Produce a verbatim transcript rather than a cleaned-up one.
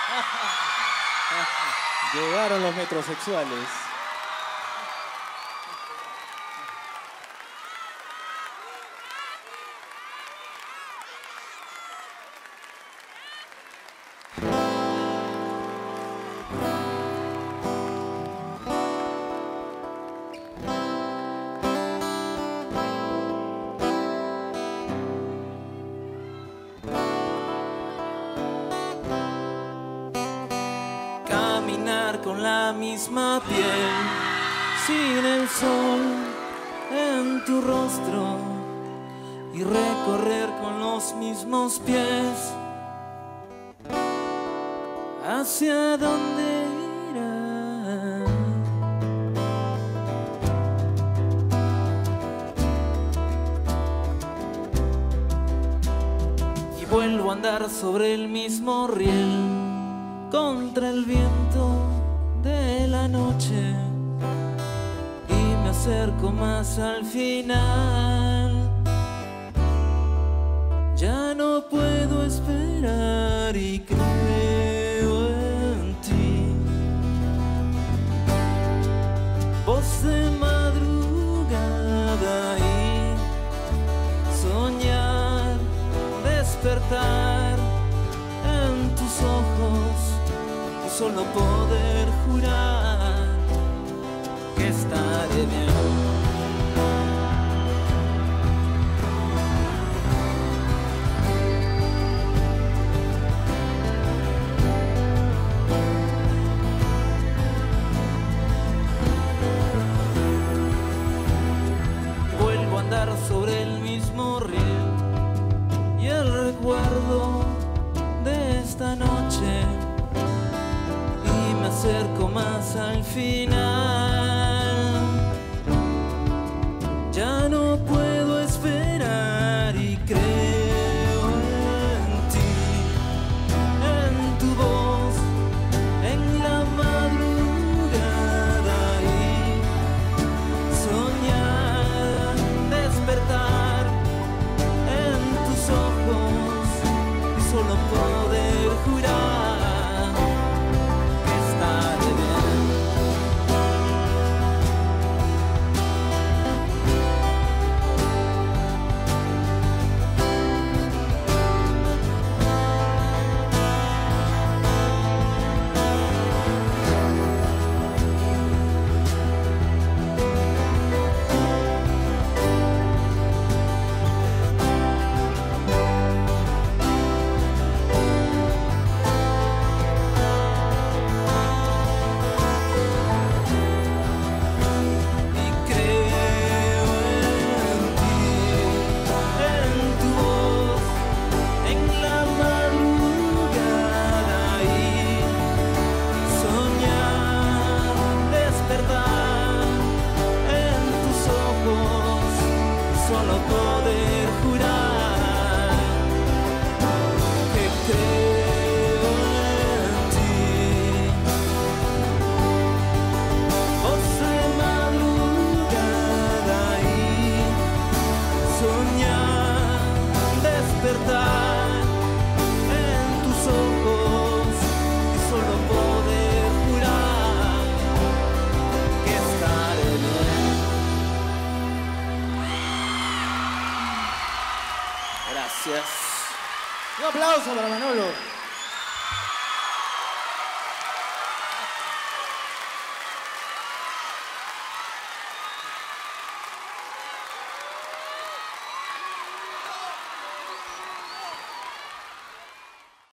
Llegaron los metrosexuales. Caminar con la misma piel, sin el sol en tu rostro, y recorrer con los mismos pies. ¿Hacia dónde irá? Y vuelvo a andar sobre el mismo riel, contra el viento de la noche, y me acerco más al final. Ya no puedo esperar y creo en ti. Voz de madrugada y soñar, despertar en tus ojos, solo poder jurar que estaré bien. Vuelvo a andar sobre el mismo riel, y el recuerdo de esta noche, me acerco más al final. Ya no puedo esperar y creo en ti, en tu voz, en la madrugada, y soñar, despertar en tus ojos, y solo poder jurar. Solo poder jurar que creo en ti. Voz de madrugada y soñar, despertar en tus ojos, y solo poder jurar que estaré bien. Gracias. Un aplauso para Manolo.